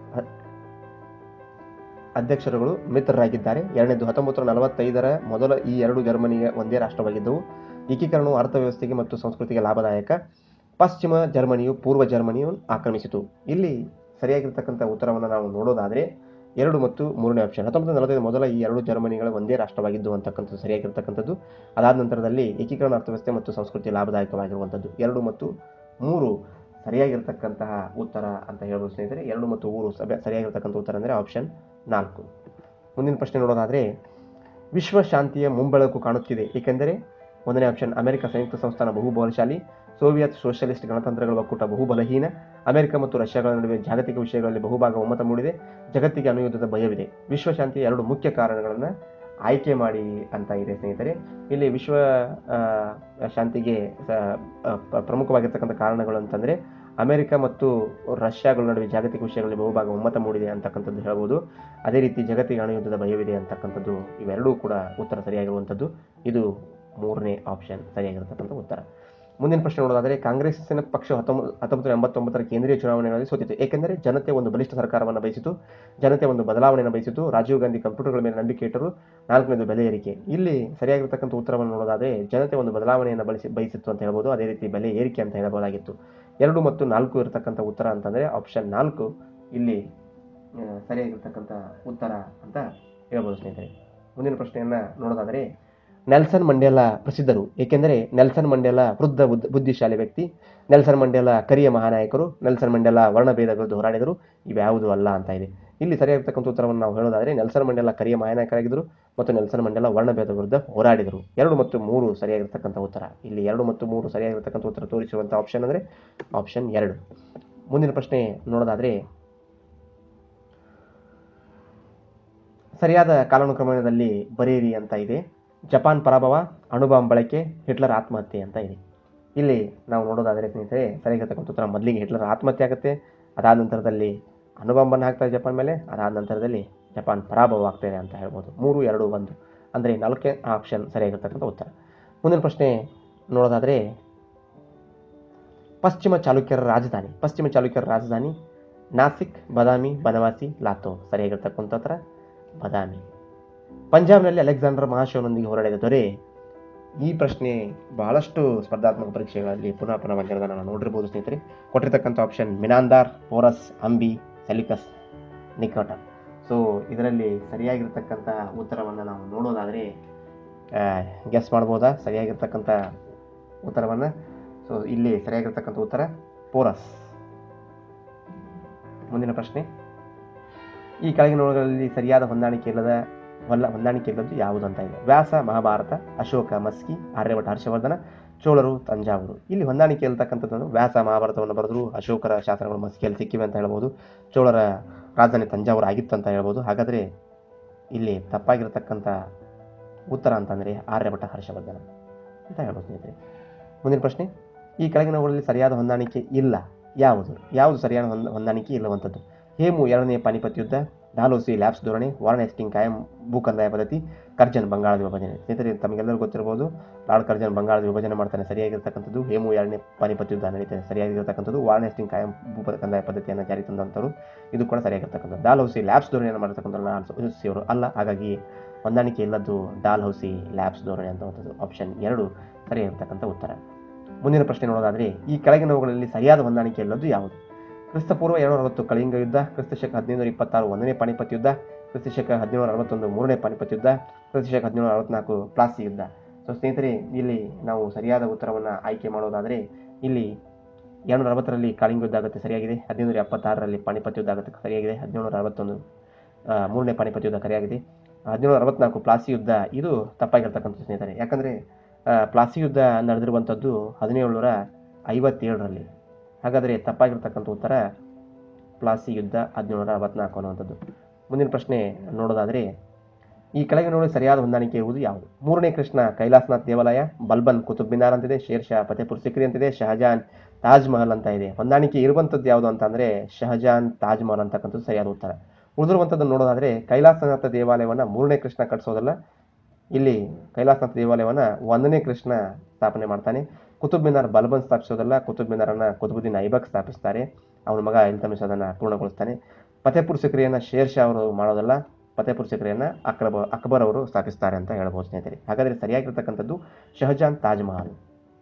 ಅಧ್ಯಕ್ಷರುಗಳು ಮಿತ್ರರಾಗಿದ್ದಾರೆ. ಎರಡನೇದು, ಹತ್ತೊಂಬತ್ತು ನೂರ ನಲವತ್ತೈದರ ಮೊದಲ ಈ ಎರಡು ಜರ್ಮನಿಯ ಒಂದೇ ರಾಷ್ಟ್ರವಾಗಿದ್ದವು. ಏಕೀಕರಣವು ಅರ್ಥವ್ಯವಸ್ಥೆಗೆ ಮತ್ತು ಸಂಸ್ಕೃತಿಗೆ ಲಾಭದಾಯಕ. ಪಶ್ಚಿಮ ಜರ್ಮನಿಯು ಪೂರ್ವ ಜರ್ಮನಿಯನ್ನು ಆಕ್ರಮಿಸಿತು. ಇಲ್ಲಿ ಸರಿಯಾಗಿರ್ತಕ್ಕಂಥ ಉತ್ತರವನ್ನು ನಾವು ನೋಡೋದಾದರೆ ಎರಡು ಮತ್ತು ಮೂರನೇ ಆಪ್ಷನ್, ಹತ್ತೊಂಬತ್ತು ನೂರ ನಲವತ್ತೈದು ಮೊದಲ ಈ ಎರಡು ಜರ್ಮನಿಗಳ ಒಂದೇ ರಾಷ್ಟ್ರವಾಗಿದ್ದು ಅಂತಕ್ಕಂಥದ್ದು ಸರಿಯಾಗಿರ್ತಕ್ಕಂಥದ್ದು. ಅದಾದ ನಂತರದಲ್ಲಿ ಏಕೀಕರಣ ಅರ್ಥವ್ಯವಸ್ಥೆ ಮತ್ತು ಸಂಸ್ಕೃತಿ ಲಾಭದಾಯಕವಾಗಿರುವಂಥದ್ದು. ಎರಡು ಮತ್ತು ಮೂರು ಸರಿಯಾಗಿರ್ತಕ್ಕಂತಹ ಉತ್ತರ ಅಂತ ಹೇಳ್ಬೋದು ಸ್ನೇಹಿತರೆ. ಎರಡು ಮತ್ತು ಮೂರು ಸರಿಯಾಗಿರ್ತಕ್ಕಂಥ ಉತ್ತರ ಅಂದರೆ ಆಪ್ಷನ್ ನಾಲ್ಕು. ಮುಂದಿನ ಪ್ರಶ್ನೆ ನೋಡೋದಾದರೆ, ವಿಶ್ವ ಶಾಂತಿಯ ಮುಂಬೆಳಕು ಕಾಣುತ್ತಿದೆ ಏಕೆಂದರೆ ಒಂದನೇ ಆಪ್ಷನ್, ಅಮೆರಿಕ ಸಂಯುಕ್ತ ಸಂಸ್ಥಾನ ಬಹುಬಲಶಾಲಿ, ಸೋವಿಯತ್ ಸೋಷಿಯಲಿಸ್ಟ್ ಗಣತಂತ್ರಗಳ ಒಕ್ಕೂಟ ಬಹುಬಲಹೀನ, ಅಮೆರಿಕ ಮತ್ತು ರಷ್ಯಾಗಳ ನಡುವೆ ಜಾಗತಿಕ ವಿಷಯಗಳಲ್ಲಿ ಬಹುಭಾಗ ಒಮ್ಮತ ಮೂಡಿದೆ, ಜಗತ್ತಿಗೆ ಅಣುಯುದ್ಧದ ಭಯವಿದೆ. ವಿಶ್ವ ಶಾಂತಿಯ ಎರಡು ಮುಖ್ಯ ಕಾರಣಗಳನ್ನು ಆಯ್ಕೆ ಮಾಡಿ ಅಂತ ಇದೆ ಸ್ನೇಹಿತರೆ. ಇಲ್ಲಿ ವಿಶ್ವ ಶಾಂತಿಗೆ ಪ್ರಮುಖವಾಗಿರ್ತಕ್ಕಂಥ ಕಾರಣಗಳು ಅಂತಂದರೆ ಅಮೆರಿಕ ಮತ್ತು ರಷ್ಯಾಗಳ ನಡುವೆ ಜಾಗತಿಕ ವಿಷಯಗಳಲ್ಲಿ ಬಹುಭಾಗ ಒಮ್ಮತ ಮೂಡಿದೆ ಅಂತಕ್ಕಂಥದ್ದು ಹೇಳ್ಬೋದು. ಅದೇ ರೀತಿ ಜಗತ್ತಿಗೆ ಅಣುಯುದ್ಧದ ಭಯವಿದೆ ಅಂತಕ್ಕಂಥದ್ದು ಇವೆರಡೂ ಕೂಡ ಉತ್ತರ ಸರಿಯಾಗಿರುವಂಥದ್ದು. ಇದು ಮೂರನೇ ಆಪ್ಷನ್ ಸರಿಯಾಗಿರ್ತಕ್ಕಂಥ ಉತ್ತರ. ಮುಂದಿನ ಪ್ರಶ್ನೆ ನೋಡೋದಾದರೆ, ಕಾಂಗ್ರೆಸ್ಸಿನ ಪಕ್ಷ ಹತ್ತೊಂಬತ್ತು ಹತ್ತೊಂಬತ್ತು ಎಂಬತ್ತೊಂಬತ್ತರ ಕೇಂದ್ರೀಯ ಚುನಾವಣೆಗಳಲ್ಲಿ ಸೋತಿತು ಏಕೆಂದರೆ ಜನತೆ ಒಂದು ಬಲಿಷ್ಠ ಸರ್ಕಾರವನ್ನು ಬಯಸಿತು, ಜನತೆ ಒಂದು ಬದಲಾವಣೆಯನ್ನು ಬಯಸಿತು, ರಾಜೀವ್ ಗಾಂಧಿ ಕಂಪ್ಯೂಟರ್ಗಳ ಮೇಲೆ ನಂಬಿಕೆ ಇಟ್ಟರು. ನಾಲ್ಕನೇದು, ಬೆಲೆ ಏರಿಕೆ. ಇಲ್ಲಿ ಸರಿಯಾಗಿರ್ತಕ್ಕಂಥ ಉತ್ತರವನ್ನು ನೋಡೋದಾದರೆ ಜನತೆ ಒಂದು ಬದಲಾವಣೆಯನ್ನು ಬಯಸಿ ಬಯಸಿತ್ತು ಅಂತ ಹೇಳ್ಬೋದು. ಅದೇ ರೀತಿ ಬೆಲೆ ಏರಿಕೆ ಅಂತ ಹೇಳಬಹುದಾಗಿತ್ತು. ಎರಡು ಮತ್ತು ನಾಲ್ಕು ಇರತಕ್ಕಂಥ ಉತ್ತರ ಅಂತಂದರೆ ಆಪ್ಷನ್ ನಾಲ್ಕು ಇಲ್ಲಿ ಸರಿಯಾಗಿರ್ತಕ್ಕಂಥ ಉತ್ತರ ಅಂತ ಹೇಳ್ಬೋದು ಸ್ನೇಹಿತರೆ. ಮುಂದಿನ ಪ್ರಶ್ನೆಯನ್ನು ನೋಡೋದಾದರೆ, ನೆಲ್ಸನ್ ಮಂಡೇಲಾ ಪ್ರಸಿದ್ಧರು ಏಕೆಂದರೆ ನೆಲ್ಸನ್ ಮಂಡೇಲಾ ವೃದ್ಧ ಬುದ್ಧಿಶಾಲಿ ವ್ಯಕ್ತಿ, ನೆಲ್ಸನ್ ಮಂಡೇಲಾ ಕರಿಯ ಮಹಾನಾಯಕರು, ನೆಲ್ಸನ್ ಮಂಡೇಲಾ ವರ್ಣಭೇದ ವಿರುದ್ಧ ಹೋರಾಡಿದರು. ಇವ್ಯಾವುದು ಅಲ್ಲ ಅಂತ ಇದೆ. ಇಲ್ಲಿ ಸರಿಯಾಗಿರ್ತಕ್ಕಂಥ ಉತ್ತರವನ್ನು ನಾವು ಹೇಳೋದಾದರೆ ನೆಲ್ಸನ್ ಮಂಡೇಲಾ ಕರಿಯ ಮಹಾನಾಯಕರಾಗಿದ್ದರು ಮತ್ತು ನೆಲ್ಸನ್ ಮಂಡೇಲಾ ವರ್ಣಭೇದ ವಿರುದ್ಧ ಹೋರಾಡಿದರು. ಎರಡು ಮತ್ತು ಮೂರು ಸರಿಯಾಗಿರ್ತಕ್ಕಂಥ ಉತ್ತರ. ಇಲ್ಲಿ ಎರಡು ಮತ್ತು ಮೂರು ಸರಿಯಾಗಿರ್ತಕ್ಕಂಥ ಉತ್ತರ ತೋರಿಸಿರುವಂಥ ಆಪ್ಷನ್ ಅಂದರೆ ಆಪ್ಷನ್ ಎರಡು. ಮುಂದಿನ ಪ್ರಶ್ನೆ ನೋಡೋದಾದರೆ, ಸರಿಯಾದ ಕಾಲಾನುಕ್ರಮದಲ್ಲಿ ಬರೆಯಿರಿ ಅಂತ ಇದೆ. ಜಪಾನ್ ಪರಾಭವ, ಅಣುಬಾಂಬ್ ಬಳಕೆ, ಹಿಟ್ಲರ್ ಆತ್ಮಹತ್ಯೆ ಅಂತ ಇದೆ. ಇಲ್ಲಿ ನಾವು ನೋಡೋದಾದರೆ ಸ್ನೇಹಿತರೆ ಸರಿಯಾಗಿರ್ತಕ್ಕಂಥ ಉತ್ತರ ಮೊದಲಿಗೆ ಹಿಟ್ಲರ್ ಆತ್ಮಹತ್ಯೆ ಆಗುತ್ತೆ, ಅದಾದ ನಂತರದಲ್ಲಿ ಅಣುಬಾಂಬನ್ನು ಹಾಕ್ತಾರೆ ಜಪಾನ್ ಮೇಲೆ, ಅದಾದ ನಂತರದಲ್ಲಿ ಜಪಾನ್ ಪರಾಭವ ಆಗ್ತಾಯಿದೆ ಅಂತ ಹೇಳ್ಬೋದು. ಮೂರು ಎರಡು ಒಂದು ಅಂದರೆ ನಾಲ್ಕನೇ ಆಪ್ಷನ್ ಸರಿಯಾಗಿರ್ತಕ್ಕಂಥ ಉತ್ತರ. ಮುಂದಿನ ಪ್ರಶ್ನೆ ನೋಡೋದಾದರೆ, ಪಶ್ಚಿಮ ಚಾಲುಕ್ಯರ ರಾಜಧಾನಿ ಪಶ್ಚಿಮ ಚಾಲುಕ್ಯರ ರಾಜಧಾನಿ ನಾಸಿಕ್, ಬದಾಮಿ, ಬನವಾಸಿ, ಲಾತೋ. ಸರಿಯಾಗಿರ್ತಕ್ಕಂಥ ಉತ್ತರ ಬದಾಮಿ. ಪಂಜಾಬ್ನಲ್ಲಿ ಅಲೆಕ್ಸಾಂಡರ್ ಮಹಾಶಿವನೊಂದಿಗೆ ಹೋರಾಡಿದ ದೊರೆ. ಈ ಪ್ರಶ್ನೆ ಬಹಳಷ್ಟು ಸ್ಪರ್ಧಾತ್ಮಕ ಪರೀಕ್ಷೆಗಳಲ್ಲಿ ಪುನಃ ಪುನಃ ಬಂದಿರೋದನ್ನು ನಾವು ನೋಡಿರ್ಬೋದು ಸ್ನೇಹಿತರೆ. ಕೊಟ್ಟಿರ್ತಕ್ಕಂಥ option Menander, Porus, Ambhi, Seleucus, ನಿಕೋಟ. ಸೊ ಇದರಲ್ಲಿ ಸರಿಯಾಗಿರ್ತಕ್ಕಂಥ ಉತ್ತರವನ್ನು ನಾವು ನೋಡೋದಾದರೆ ಗೆಸ್ ಮಾಡ್ಬೋದಾ ಸರಿಯಾಗಿರ್ತಕ್ಕಂಥ ಉತ್ತರವನ್ನು? ಸೊ ಇಲ್ಲಿ ಸರಿಯಾಗಿರ್ತಕ್ಕಂಥ ಉತ್ತರ ಪೋರಸ್. ಮುಂದಿನ ಪ್ರಶ್ನೆ, ಈ ಕೆಳಗಿನವುಗಳಲ್ಲಿ ಸರಿಯಾದ ಹೊಂದಾಣಿಕೆ ಇಲ್ಲದ ಹೊಲ್ಲ ಹೊಂದಾಣಿಕೆ ಇಲ್ಲದ್ದು ಯಾವುದು ಅಂತ ಇದೆ. ವ್ಯಾಸ ಮಹಾಭಾರತ, ಅಶೋಕ ಮಸ್ಕಿ, ಆರ್ಯಭಟ ಹರ್ಷವರ್ಧನ, ಚೋಳರು ತಂಜಾವೂರು. ಇಲ್ಲಿ ಹೊಂದಾಣಿಕೆ ಇರತಕ್ಕಂಥದ್ದು ವ್ಯಾಸ ಮಹಾಭಾರತವನ್ನು ಬರೆದ್ರು, ಅಶೋಕರ ಶಾಸನಗಳು ಮಸ್ಕಿಯಲ್ಲಿ ಸಿಕ್ಕಿವೆ ಅಂತ ಹೇಳ್ಬೋದು, ಚೋಳರ ರಾಜಧಾನಿ ತಂಜಾವೂರು ಆಗಿತ್ತು ಅಂತ ಹೇಳ್ಬೋದು. ಹಾಗಾದರೆ ಇಲ್ಲಿ ತಪ್ಪಾಗಿರ್ತಕ್ಕಂಥ ಉತ್ತರ ಅಂತಂದರೆ ಆರ್ಯಭಟ ಹರ್ಷವರ್ಧನ ಅಂತ ಹೇಳ್ಬೋದು ಸ್ನೇಹಿತರೆ. ಮುಂದಿನ ಪ್ರಶ್ನೆ, ಈ ಕೆಳಗಿನವುಗಳಲ್ಲಿ ಸರಿಯಾದ ಹೊಂದಾಣಿಕೆ ಇಲ್ಲ ಯಾವುದು? ಯಾವುದು ಸರಿಯಾದ ಹೊಂದ ಹೊಂದಾಣಿಕೆ ಇಲ್ಲವಂಥದ್ದು? ಹೇಮು ಎರಡನೇ ಪಾನಿಪತ್ ಯುದ್ಧ, ಡಾಲೋಸಿ ಲ್ಯಾಬ್ಸ್ ಧೋರಣೆ, ವಾರ್ನೆಸ್ಟಿಂಗ್ ಕಾಯಂ ಭೂಕಂದಾಯ ಪದ್ಧತಿ, ಕರ್ಜನ್ ಬಂಗಾಳದ ವಿಭಜನೆ. ಸ್ನೇಹಿತರೆ ತಮಗೆಲ್ಲರೂ ಗೊತ್ತಿರ್ಬೋದು, ಲಾರ್ಡ್ ಕರ್ಜನ್ ಬಂಗಾಳದ ವಿಭಜನೆ ಮಾಡ್ತಾನೆ, ಸರಿಯಾಗಿರ್ತಕ್ಕಂಥದ್ದು. ಹೇಮು ಎರಡನೇ ಪಾನಿಪತ್ ಯುದ್ಧ ನಡೀತಾನೆ, ಸರಿಯಾಗಿರ್ತಕ್ಕಂಥದ್ದು. ವಾರ್ನೆಸ್ಟಿಂಗ್ ಕಾಯಂ ಭೂ ಕಂದಾಯ ಪದ್ಧತಿಯನ್ನು ಜಾರಿ ತಂದಂಥವ್ರು, ಇದು ಕೂಡ ಸರಿಯಾಗಿರ್ತಕ್ಕಂಥದ್ದು. ಡಾಲ್ಹೌಸಿ ಲ್ಯಾಬ್ಸ್ ಧೋರಣೆಯನ್ನು ಮಾಡತಕ್ಕಂಥ ಅವರು ಅಲ್ಲ, ಹಾಗಾಗಿ ಹೊಂದಾಣಿಕೆ ಇಲ್ಲದ್ದು ಡಾಲ್ ಹೌಸಿ ಲ್ಯಾಬ್ಸ್ ಧೋರಣೆ ಅಂತಕ್ಕಂಥದ್ದು ಆಪ್ಷನ್ ಎರಡು ಸರಿಯಾಗಿರ್ತಕ್ಕಂಥ ಉತ್ತರ. ಮುಂದಿನ ಪ್ರಶ್ನೆ ನೋಡೋದಾದರೆ, ಈ ಕೆಳಗಿನವುಗಳಲ್ಲಿ ಸರಿಯಾದ ಹೊಂದಾಣಿಕೆ ಇಲ್ಲದ್ದು ಯಾವುದು? ಕ್ರಿಸ್ತಪೂರ್ವ ಏಳ್ನೂರ ಅರವತ್ತು ಕಳಿಂಗ ಯುದ್ಧ, ಕ್ರಿಸ್ತಶಕ ಹದಿನೈದುನೂರ ಇಪ್ಪತ್ತಾರು ಒಂದನೇ ಪಾನಿಪತ್ ಯುದ್ಧ, ಕ್ರಿಸ್ತಶಕ ಹದಿನೇಳು ಅರವತ್ತೊಂದು ಮೂರನೇ ಪಾನಿಪತ್ ಯುದ್ಧ, ಕ್ರಿಸ್ತಶಕ ಹದಿನೇಳು ಅರವತ್ನಾಲ್ಕು ಪ್ಲಾಸಿ ಯುದ್ಧ. ಸೊ ಸ್ನೇಹಿತರೆ ಇಲ್ಲಿ ನಾವು ಸರಿಯಾದ ಉತ್ತರವನ್ನು ಆಯ್ಕೆ ಮಾಡೋದಾದರೆ ಇಲ್ಲಿ ಏಳ್ನೂರ ಅರವತ್ತರಲ್ಲಿ ಕಳಿಂಗ ಯುದ್ಧ ಆಗುತ್ತೆ, ಸರಿಯಾಗಿದೆ. ಹದಿನೈದುನೂರ ಎಪ್ಪತ್ತಾರರಲ್ಲಿ ಪಾನಿಪತ್ ಯುದ್ಧ ಆಗುತ್ತೆ, ಸರಿಯಾಗಿದೆ. ಹದಿನೇಳುನೂರ ಅರವತ್ತೊಂದು ಮೂರನೇ ಪಾನಿಪತ್ ಯುದ್ಧ ಸರಿಯಾಗಿದೆ. ಹದಿನೇಳು ಅರವತ್ನಾಲ್ಕು ಪ್ಲಾಸಿ ಯುದ್ಧ ಇದು ತಪ್ಪಾಗಿರ್ತಕ್ಕಂಥ ಸ್ನೇಹಿತರೆ, ಯಾಕಂದರೆ ಪ್ಲಾಸಿ ಯುದ್ಧ ನಡೆದಿರುವಂಥದ್ದು ಹದಿನೇಳುನೂರ ಐವತ್ತೇಳರಲ್ಲಿ. ಹಾಗಾದರೆ ತಪ್ಪಾಗಿರ್ತಕ್ಕಂಥ ಉತ್ತರ ಪ್ಲಾಸಿ ಯುದ್ಧ ಹದಿನೇಳುನೂರ ಅರವತ್ನಾಲ್ಕು ಅನ್ನುವಂಥದ್ದು. ಮುಂದಿನ ಪ್ರಶ್ನೆ ನೋಡೋದಾದರೆ, ಈ ಕೆಳಗಿನವುಗಳಲ್ಲಿ ಸರಿಯಾದ ಹೊಂದಾಣಿಕೆ ಇರುವುದು ಯಾವುದು? ಮೂರನೇ ಕೃಷ್ಣ ಕೈಲಾಸನಾಥ್ ದೇವಾಲಯ, ಬಲ್ಬನ್ ಕುತುಬ್ ಮಿನಾರ್ ಅಂತಿದೆ, ಶೇರ್ ಶಾ ಫತೇಪುರ್ ಸಿಕ್ರಿ ಅಂತಿದೆ, ಶಹಜಾನ್ ತಾಜ್ ಮಹಲ್ ಅಂತ ಇದೆ. ಹೊಂದಾಣಿಕೆ ಇರುವಂಥದ್ದು ಯಾವುದು ಅಂತಂದರೆ ಶಹಜಾನ್ ತಾಜ್ ಮಹಲ್ ಅಂತಕ್ಕಂಥದ್ದು ಸರಿಯಾದ ಉತ್ತರ. ಉಳಿದಿರುವಂಥದ್ದನ್ನು ನೋಡೋದಾದರೆ ಕೈಲಾಸನಾಥ ದೇವಾಲಯವನ್ನು ಮೂರನೇ ಕೃಷ್ಣ ಕಟ್ಟಿಸೋದಲ್ಲ, ಇಲ್ಲಿ ಕೈಲಾಸನಾಥ ದೇವಾಲಯವನ್ನು ಒಂದನೇ ಕೃಷ್ಣ ಸ್ಥಾಪನೆ ಮಾಡ್ತಾನೆ. ಕುತುಬ್ ಮಿನಾರ್ ಬಲ್ಬನ್ ಸ್ಥಾಪಿಸೋದಲ್ಲ, ಕುತುಬ್ ಮಿನಾರನ್ನು ಕುತುಬುದ್ದೀನ್ ಐಬಕ್ ಸ್ಥಾಪಿಸ್ತಾರೆ. ಅವನ ಮಗ ಇಲ್ತಮಿಷ್ ಅದನ್ನು ಪೂರ್ಣಗೊಳಿಸ್ತಾನೆ. ಫತೇಪುರ್ ಸಿಕ್ರಿಯನ್ನು ಶೇರ್ ಶಾ ಅವರು ಮಾಡೋದಲ್ಲ, ಫತೇಪುರ್ ಸಿಕ್ರಿಯನ್ನು ಅಕ್ರಬ ಅಕ್ಬರ್ ಅವರು ಸ್ಥಾಪಿಸ್ತಾರೆ ಅಂತ ಹೇಳ್ಬೋದು ಸ್ನೇಹಿತರೆ. ಹಾಗಾದರೆ ಸರಿಯಾಗಿರ್ತಕ್ಕಂಥದ್ದು ಶಹಜಾನ್ ತಾಜ್ ಮಹಲ್.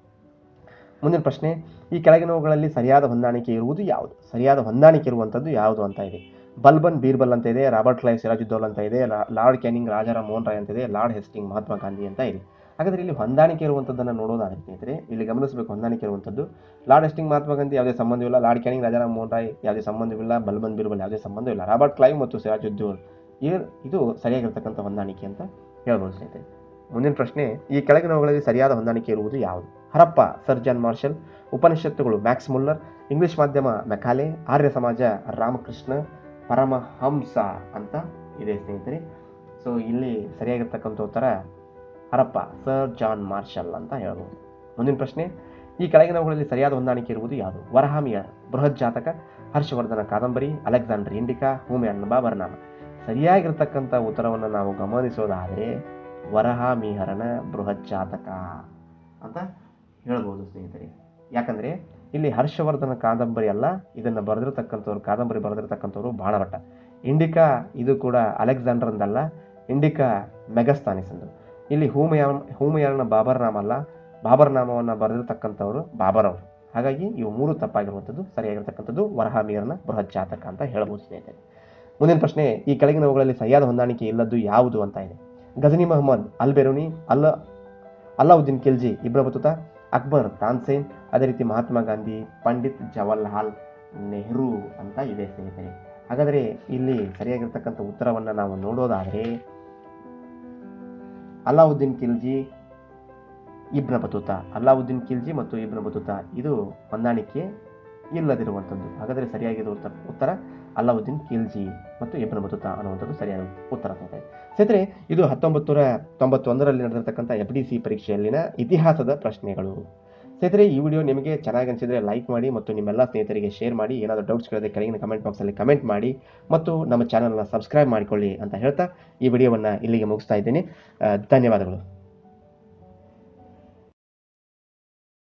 ಮುಂದಿನ ಪ್ರಶ್ನೆ, ಈ ಕೆಳಗಿನವುಗಳಲ್ಲಿ ಸರಿಯಾದ ಹೊಂದಾಣಿಕೆ ಇರುವುದು ಯಾವುದು? ಸರಿಯಾದ ಹೊಂದಾಣಿಕೆ ಇರುವಂಥದ್ದು ಯಾವುದು ಅಂತ ಇದೆ. ಬಲ್ಬನ್ ಬೀರ್ಬಲ್ ಅಂತ ಇದೆ, ರಾಬರ್ಟ್ ಕ್ಲೈವ್ ಸಿರಾಜುದ್ದೌಲ ಅಂತ ಇದೆ, ಲಾರ್ಡ್ ಕ್ಯಾನಿಂಗ್ ರಾಜಾರಾಮ್ ಮೋಹನ್ ರಾಯ್ ಅಂತ ಇದೆ, ಲಾರ್ಡ್ ಹೆಸ್ಟಿಂಗ್ ಮಹಾತ್ಮ ಗಾಂಧಿ ಅಂತ ಇದೆ. ಹಾಗಾದರೆ ಇಲ್ಲಿ ಹೊಂದಾಣಿಕೆ ಇರುವಂಥದ್ದನ್ನು ನೋಡೋದಾದ್ರೆ ಸ್ನೇಹಿತರೆ, ಇಲ್ಲಿ ಗಮನಿಸಬೇಕು ಹೊಂದಾಣಿಕೆ ಇರುವಂಥದ್ದು. ಲಾರ್ಡ್ ಹೆಸ್ಟಿಂಗ್ ಮಹಾತ್ಮ ಗಾಂಧಿ ಯಾವುದೇ ಸಂಬಂಧವಿಲ್ಲ, ಲಾರ್ಡ್ ಕ್ಯಾನಿಂಗ್ ರಾಜಾರಾಮ್ ಮೋಹನ್ ರಾಯ್ ಯಾವುದೇ ಸಂಬಂಧವಿಲ್ಲ, ಬಲ್ಬನ್ ಬೀರ್ಬಲ್ ಯಾವುದೇ ಸಂಬಂಧವಿಲ್ಲ, ರಾಬರ್ಟ್ ಕ್ಲೈವ್ ಮತ್ತು ಸಿರಾಜುದ್ದೌಲ ಇದು ಸರಿಯಾಗಿರ್ತಕ್ಕಂಥ ಹೊಂದಾಣಿಕೆ ಅಂತ ಹೇಳ್ಬೋದು ಸ್ನೇಹಿತರೆ. ಮುಂದಿನ ಪ್ರಶ್ನೆ, ಈ ಕೆಳಗಿನವುಗಳಲ್ಲಿ ಸರಿಯಾದ ಹೊಂದಾಣಿಕೆ ಇರುವುದು ಯಾವುದು? ಹರಪ್ಪ ಸರ್ ಜಾನ್ ಮಾರ್ಷಲ್, ಉಪನಿಷತ್ತುಗಳು ಮ್ಯಾಕ್ಸ್ ಮುಲ್ಲರ್, ಇಂಗ್ಲಿಷ್ ಮಾಧ್ಯಮ ಮೆಕಾಲೆ, ಆರ್ಯ ಸಮಾಜ ರಾಮಕೃಷ್ಣ ಪರಮಹಂಸ ಅಂತ ಇದೆ ಸ್ನೇಹಿತರೆ. ಸೊ ಇಲ್ಲಿ ಸರಿಯಾಗಿರ್ತಕ್ಕಂಥ ಉತ್ತರ ಹರಪ್ಪ ಸರ್ ಜಾನ್ ಮಾರ್ಷಲ್ ಅಂತ ಹೇಳ್ಬೋದು. ಮುಂದಿನ ಪ್ರಶ್ನೆ, ಈ ಕೆಳಗಿನವುಗಳಲ್ಲಿ ಸರಿಯಾದ ಹೊಂದಾಣಿಕೆ ಇರುವುದು ಯಾವುದು? ವರಹಾಮಿಯರ್ ಬೃಹತ್ ಜಾತಕ, ಹರ್ಷವರ್ಧನ ಕಾದಂಬರಿ, ಅಲೆಕ್ಸಾಂಡರ್ ಇಂಡಿಕಾ, ಹುಮಾಯೂನ್ ಬಾಬರ್ನಾಮ. ಸರಿಯಾಗಿರ್ತಕ್ಕಂಥ ಉತ್ತರವನ್ನು ನಾವು ಗಮನಿಸೋದಾದರೆ ವರಹಾಮಿಹರನ ಬೃಹತ್ ಜಾತಕ ಅಂತ ಹೇಳ್ಬೋದು ಸ್ನೇಹಿತರೆ. ಯಾಕಂದರೆ ಇಲ್ಲಿ ಹರ್ಷವರ್ಧನ ಕಾದಂಬರಿ ಅಲ್ಲ, ಇದನ್ನು ಬರೆದಿರ್ತಕ್ಕಂಥವ್ರು ಕಾದಂಬರಿ ಬರೆದಿರ್ತಕ್ಕಂಥವ್ರು ಬಾಣಭಟ್ಟ. ಇಂಡಿಕಾ ಇದು ಕೂಡ ಅಲೆಕ್ಸಾಂಡರ್ ಅಂದಲ್ಲ, ಇಂಡಿಕಾ ಮೆಗಸ್ತಾನಿಸ್ ಅಂದು. ಇಲ್ಲಿ ಹೂಮಯಾನ್ ಹೂಮಯಾನ ಬಾಬರ್ನಾಮ ಅಲ್ಲ, ಬಾಬರ್ನಾಮವನ್ನು ಬರೆದಿರ್ತಕ್ಕಂಥವ್ರು ಬಾಬರ್ ಅವರು. ಹಾಗಾಗಿ ಇವು ಮೂರು ತಪ್ಪಾಗಿರುವಂಥದ್ದು. ಸರಿಯಾಗಿರ್ತಕ್ಕಂಥದ್ದು ವರಹಾಮಿಯರನ ಬೃಹತ್ ಜಾತಕ ಅಂತ ಹೇಳ್ಬೋದು ಸ್ನೇಹಿತರೆ. ಮುಂದಿನ ಪ್ರಶ್ನೆ, ಈ ಕೆಳಗಿನವುಗಳಲ್ಲಿ ಸರಿಯಾದ ಹೊಂದಾಣಿಕೆ ಇಲ್ಲದ್ದು ಯಾವುದು ಅಂತ ಇದೆ. ಗಜನಿ ಮಹಮ್ಮದ್ ಅಲ್ ಬೆರೂನಿ, ಅಲ್ಲ ಅಲ್ಲಾವುದ್ದೀನ್ ಖಿಲ್ಜಿ ಇಬ್ರ ಬತುತಾ, ಅಕ್ಬರ್ ತಾನ್ಸೇನ್, ಅದೇ ರೀತಿ ಮಹಾತ್ಮ ಗಾಂಧಿ, ಪಂಡಿತ್ ಜವಾಹರ್ಲಾಲ್ ನೆಹರು ಅಂತ ಇದೆ ಸ್ನೇಹಿತರೆ. ಹಾಗಾದರೆ ಇಲ್ಲಿ ಸರಿಯಾಗಿರ್ತಕ್ಕಂಥ ಉತ್ತರವನ್ನು ನಾವು ನೋಡೋದಾದರೆ ಅಲ್ಲಾವುದ್ದೀನ್ ಖಿಲ್ಜಿ ಇಬ್ನ ಬತೂತಾ, ಅಲ್ಲಾವುದ್ದೀನ್ ಖಿಲ್ಜಿ ಮತ್ತು ಇಬ್ನ ಬತೂತಾ ಇದು ಹೊಂದಾಣಿಕೆ ಇಲ್ಲದಿರುವಂಥದ್ದು. ಹಾಗಾದರೆ ಸರಿಯಾಗಿರುವ ಉತ್ತರ ಅಲ್ಲಾವುದ್ದೀನ್ ಖಿಲ್ಜಿ ಮತ್ತು ಇಬ್ನ ಬತೂತಾ ಅನ್ನುವಂಥದ್ದು ಸರಿಯಾದ ಉತ್ತರ ಸ್ನೇಹಿತರೆ. ಸ್ನೇಹಿತರೆ, ಇದು ಹತ್ತೊಂಬತ್ತು ನೂರ ತೊಂಬತ್ತೊಂದರಲ್ಲಿ ನಡೆದಿರ್ತಕ್ಕಂಥ ಎಫ್ ಡಿ ಸಿ ಪರೀಕ್ಷೆಯಲ್ಲಿನ ಇತಿಹಾಸದ ಪ್ರಶ್ನೆಗಳು. ಸ್ನೇಹಿತರೆ, ಈ ವಿಡಿಯೋ ನಿಮಗೆ ಚೆನ್ನಾಗಿ ಅನಿಸಿದರೆ ಲೈಕ್ ಮಾಡಿ ಮತ್ತು ನಿಮ್ಮೆಲ್ಲ ಸ್ನೇಹಿತರಿಗೆ ಶೇರ್ ಮಾಡಿ. ಏನಾದರೂ ಡೌಟ್ಸ್ಗಳಿದೆ ಕೆಳಗಿನ ಕಮೆಂಟ್ ಬಾಕ್ಸಲ್ಲಿ ಕಮೆಂಟ್ ಮಾಡಿ ಮತ್ತು ನಮ್ಮ ಚಾನಲ್ನ ಸಬ್ಸ್ಕ್ರೈಬ್ ಮಾಡಿಕೊಳ್ಳಿ ಅಂತ ಹೇಳ್ತಾ ಈ ವಿಡಿಯೋವನ್ನು ಇಲ್ಲಿಗೆ ಮುಗಿಸ್ತಾ ಇದ್ದೀನಿ. ಧನ್ಯವಾದಗಳು.